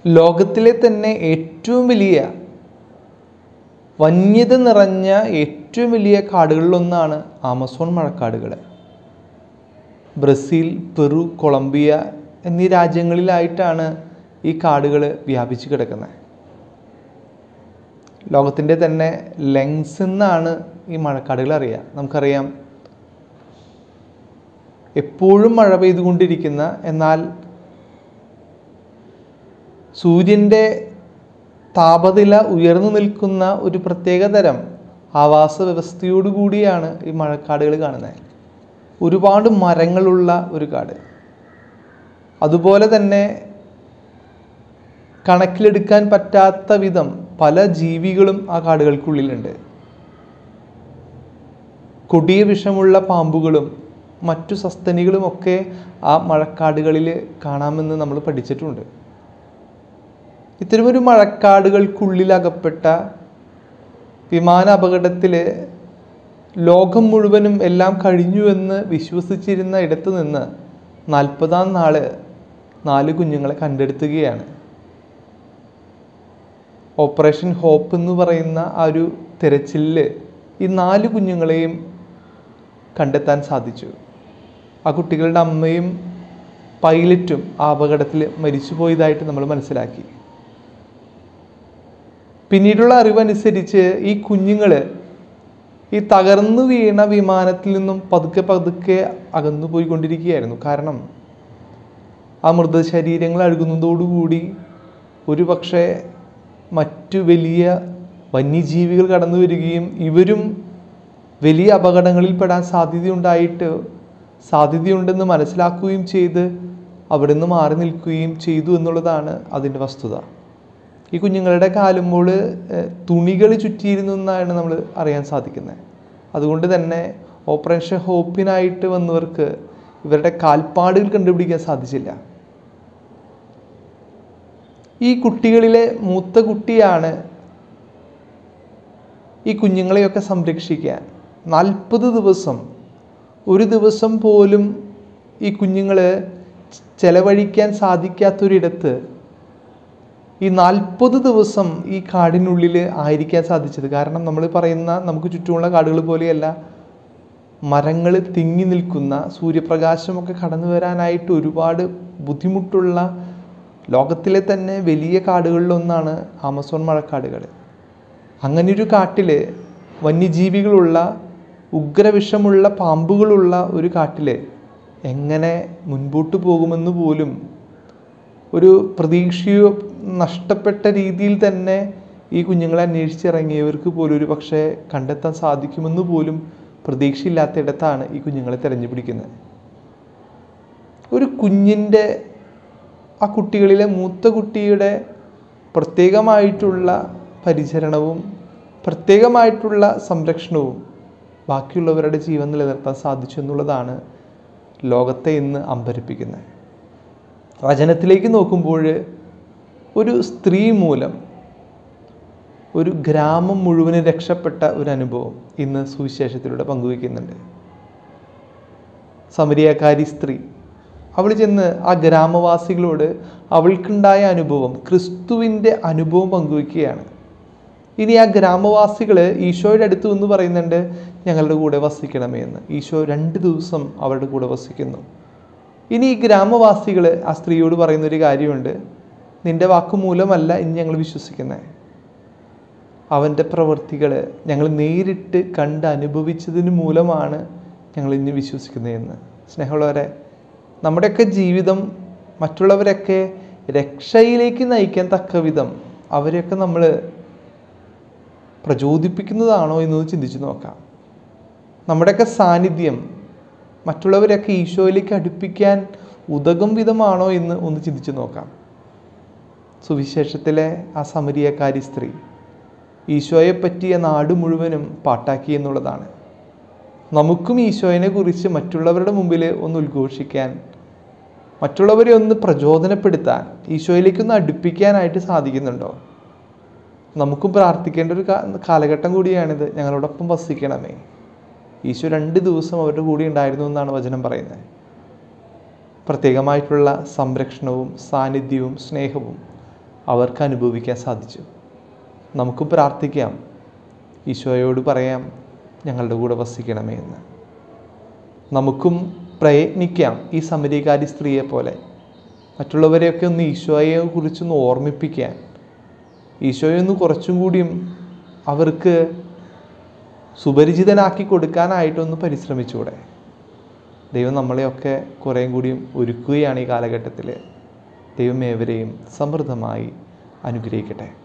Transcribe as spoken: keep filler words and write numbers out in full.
ലോകത്തിലെ തന്നെ ഏറ്റവും വലിയ വന്യത നിറഞ്ഞ ഏറ്റവും വലിയ കാടുകളിലൊന്നാണ് ആമസോൺ മഴക്കാടുകൾ. ബ്രസീൽ, പെറു, കൊളംബിയ എന്നീ രാജ്യങ്ങളിലായിട്ടാണ് ഈ കാടുകൾ വ്യാപിച്ചു കിടക്കുന്നത്. ലോകത്തിൻ്റെ തന്നെ ലെങ്സ് എന്നാണ് ഈ മഴക്കാടുകൾ അറിയുക. നമുക്കറിയാം, എപ്പോഴും മഴ പെയ്തുകൊണ്ടിരിക്കുന്ന, എന്നാൽ സൂര്യൻ്റെ താപനില ഉയർന്നു നിൽക്കുന്ന ഒരു പ്രത്യേകതരം ആവാസ വ്യവസ്ഥയോടുകൂടിയാണ് ഈ മഴക്കാടുകൾ കാണുന്നത്. ഒരുപാട് മരങ്ങളുള്ള ഒരു കാട്. അതുപോലെ തന്നെ കണക്കിലെടുക്കാൻ പറ്റാത്ത വിധം പല ജീവികളും ആ കാടുകൾക്കുള്ളിലുണ്ട്. കൊടിയ വിഷമുള്ള പാമ്പുകളും മറ്റു സസ്തനികളുമൊക്കെ ആ മഴക്കാടുകളിൽ കാണാമെന്ന് നമ്മൾ പഠിച്ചിട്ടുണ്ട്. ഇത്തരമൊരു മഴക്കാടുകൾക്കുള്ളിൽ അകപ്പെട്ട വിമാന അപകടത്തിൽ ലോകം മുഴുവനും എല്ലാം കഴിഞ്ഞുവെന്ന് വിശ്വസിച്ചിരുന്ന ഇടത്തു നിന്ന് നാൽപ്പതാം നാള് നാല് കുഞ്ഞുങ്ങളെ കണ്ടെടുത്തുകയാണ്. ഓപ്പറേഷൻ ഹോപ്പ് എന്ന് പറയുന്ന ആ ഒരു തിരച്ചിലിൽ ഈ നാല് കുഞ്ഞുങ്ങളെയും കണ്ടെത്താൻ സാധിച്ചു. ആ കുട്ടികളുടെ അമ്മയും പൈലറ്റും ആ അപകടത്തിൽ മരിച്ചുപോയതായിട്ട് നമ്മൾ മനസ്സിലാക്കി. പിന്നീടുള്ള അറിവനുസരിച്ച് ഈ കുഞ്ഞുങ്ങൾ ഈ തകർന്നു വീണ വിമാനത്തിൽ നിന്നും പതുക്കെ പതുക്കെ അകന്നു പോയിക്കൊണ്ടിരിക്കുകയായിരുന്നു. കാരണം ആ മൃതശരീരങ്ങൾ അഴുകുന്നതോടുകൂടി ഒരു പക്ഷേ മറ്റു വലിയ വന്യജീവികൾ കടന്നു വരികയും ഇവരും വലിയ അപകടങ്ങളിൽ പെടാൻ സാധ്യതയുണ്ടായിട്ട് സാധ്യതയുണ്ടെന്ന് മനസ്സിലാക്കുകയും ചെയ്ത് അവിടെ നിന്ന് മാറി നിൽക്കുകയും ചെയ്തു എന്നുള്ളതാണ് അതിൻ്റെ വസ്തുത. ഈ കുഞ്ഞുങ്ങളുടെ കാലുമ്പോൾ തുണികൾ ചുറ്റിയിരുന്നു എന്നാണ് നമ്മൾ അറിയാൻ സാധിക്കുന്നത്. അതുകൊണ്ട് തന്നെ ഓപ്പറേഷൻ ഹോപ്പിനായിട്ട് വന്നവർക്ക് ഇവരുടെ കാൽപ്പാടുകൾ കണ്ടുപിടിക്കാൻ സാധിച്ചില്ല. ഈ കുട്ടികളിലെ മൂത്ത കുട്ടിയാണ് ഈ കുഞ്ഞുങ്ങളെയൊക്കെ സംരക്ഷിക്കാൻ നാൽപ്പത് ദിവസം ഒരു ദിവസം പോലും ഈ കുഞ്ഞുങ്ങൾ ചെലവഴിക്കാൻ സാധിക്കാത്തൊരിടത്ത് ഈ നാൽപ്പത് ദിവസം ഈ കാടിനുള്ളിൽ ആയിരിക്കാൻ സാധിച്ചത്. കാരണം നമ്മൾ പറയുന്ന നമുക്ക് ചുറ്റുമുള്ള കാടുകൾ പോലെയല്ല, മരങ്ങൾ തിങ്ങി നിൽക്കുന്ന, സൂര്യപ്രകാശമൊക്കെ കടന്നു വരാനായിട്ട് ഒരുപാട് ബുദ്ധിമുട്ടുള്ള ലോകത്തിലെ തന്നെ വലിയ കാടുകളിലൊന്നാണ് ആമസോൺ മഴക്കാടുകൾ. അങ്ങനെയൊരു കാട്ടിൽ വന്യജീവികളുള്ള, ഉഗ്രവിഷമുള്ള പാമ്പുകളുള്ള ഒരു കാട്ടിൽ എങ്ങനെ മുൻപോട്ട് പോകുമെന്ന് പോലും ഒരു പ്രതീക്ഷയോ നഷ്ടപ്പെട്ട രീതിയിൽ തന്നെ ഈ കുഞ്ഞുങ്ങളെ അന്വേഷിച്ചിറങ്ങിയവർക്ക് പോലും ഒരു പക്ഷേ കണ്ടെത്താൻ സാധിക്കുമെന്ന് പോലും പ്രതീക്ഷയില്ലാത്തയിടത്താണ് ഈ കുഞ്ഞുങ്ങളെ തിരഞ്ഞുപിടിക്കുന്നത്. ഒരു കുഞ്ഞിൻ്റെ, ആ കുട്ടികളിലെ മൂത്ത കുട്ടിയുടെ പ്രത്യേകമായിട്ടുള്ള പരിചരണവും പ്രത്യേകമായിട്ടുള്ള സംരക്ഷണവും ബാക്കിയുള്ളവരുടെ ജീവൻ നിലനിർത്താൻ സാധിച്ചു എന്നുള്ളതാണ് ലോകത്തെ ഇന്ന് അമ്പരപ്പിക്കുന്നത്. വചനത്തിലേക്ക് നോക്കുമ്പോൾ ഒരു സ്ത്രീ മൂലം ഒരു ഗ്രാമം മുഴുവനും രക്ഷപ്പെട്ട ഒരു അനുഭവം ഇന്ന് സുവിശേഷത്തിലൂടെ പങ്കുവയ്ക്കുന്നുണ്ട്. സമരിയക്കാരി സ്ത്രീ, അവൾ ചെന്ന് ആ ഗ്രാമവാസികളോട് അവൾക്കുണ്ടായ അനുഭവം, ക്രിസ്തുവിൻ്റെ അനുഭവം പങ്കുവയ്ക്കുകയാണ്. ഇനി ആ ഗ്രാമവാസികൾ ഈശോയുടെ അടുത്ത് എന്ന് പറയുന്നുണ്ട്, ഞങ്ങളുടെ കൂടെ വസിക്കണമേ എന്ന്. ഈശോ രണ്ട് ദിവസം അവരുടെ കൂടെ വസിക്കുന്നു. ഇനി ഈ ഗ്രാമവാസികൾ ആ സ്ത്രീയോട് പറയുന്നൊരു കാര്യമുണ്ട്, നിൻ്റെ വാക്കുമൂലമല്ല ഇനി ഞങ്ങൾ വിശ്വസിക്കുന്നത്, അവൻ്റെ പ്രവൃത്തികൾ ഞങ്ങൾ നേരിട്ട് കണ്ട് അനുഭവിച്ചതിന് മൂലമാണ് ഞങ്ങൾ ഇനി വിശ്വസിക്കുന്നതെന്ന്. സ്നേഹമുള്ളവരെ, നമ്മുടെയൊക്കെ ജീവിതം മറ്റുള്ളവരൊക്കെ രക്ഷയിലേക്ക് നയിക്കാൻ തക്ക വിധം അവരെയൊക്കെ നമ്മൾ പ്രചോദിപ്പിക്കുന്നതാണോ എന്നൊന്ന് ചിന്തിച്ച് നോക്കാം. നമ്മുടെയൊക്കെ സാന്നിധ്യം മറ്റുള്ളവരൊക്കെ ഈശോയിലേക്ക് അടുപ്പിക്കാൻ ഉതകും വിധമാണോ എന്ന് ഒന്ന് ചിന്തിച്ച് നോക്കാം. സുവിശേഷത്തിലെ ആ സമരിയക്കാരി സ്ത്രീ ഈശോയെ പറ്റിയ നാട് മുഴുവനും പാട്ടാക്കി എന്നുള്ളതാണ്. നമുക്കും ഈശോയെ കുറിച്ച് മറ്റുള്ളവരുടെ മുമ്പിൽ ഒന്ന് ഉദ്ഘോഷിക്കാൻ, മറ്റുള്ളവരെ ഒന്ന് പ്രചോദനപ്പെടുത്താൻ, ഈശോയിലേക്കൊന്ന് അടുപ്പിക്കാനായിട്ട് സാധിക്കുന്നുണ്ടോ? നമുക്കും പ്രാർത്ഥിക്കേണ്ട ഒരു കാലഘട്ടം കൂടിയാണിത്. ഞങ്ങളോടൊപ്പം വസിക്കണമേ. ഈശോ രണ്ട് ദിവസം അവരുടെ കൂടെ ഉണ്ടായിരുന്നു എന്നാണ് വചനം പറയുന്നത്. പ്രത്യേകമായിട്ടുള്ള സംരക്ഷണവും സാന്നിധ്യവും സ്നേഹവും അവർക്ക് അനുഭവിക്കാൻ സാധിച്ചു. നമുക്കും പ്രാർത്ഥിക്കാം, ഈശോയോട് പറയാം, ഞങ്ങളുടെ കൂടെ വസിക്കണമേ എന്ന്. നമുക്കും പ്രയത്നിക്കാം ഈ സമരിയക്കാരി സ്ത്രീയെ പോലെ മറ്റുള്ളവരെയൊക്കെ ഒന്ന് ഈശോയെ കുറിച്ചൊന്ന് ഓർമ്മിപ്പിക്കാൻ, ഈശോയെ ഒന്ന് കുറച്ചും കൂടിയും അവർക്ക് സുപരിചിതനാക്കി കൊടുക്കാനായിട്ടൊന്ന് പരിശ്രമിച്ചൂടെ? ദൈവം നമ്മളെയൊക്കെ കുറേയും കൂടിയും ഒരുക്കുകയാണ് ഈ കാലഘട്ടത്തിൽ. ദൈവം ഏവരെയും സമൃദ്ധമായി അനുഗ്രഹിക്കട്ടെ.